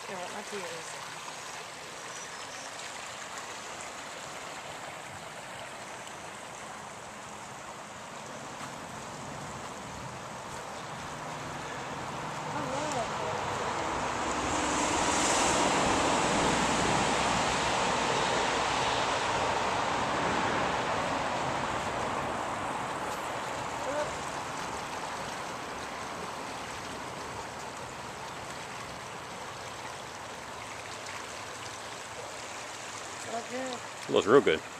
Here, what my tears. It looks real good.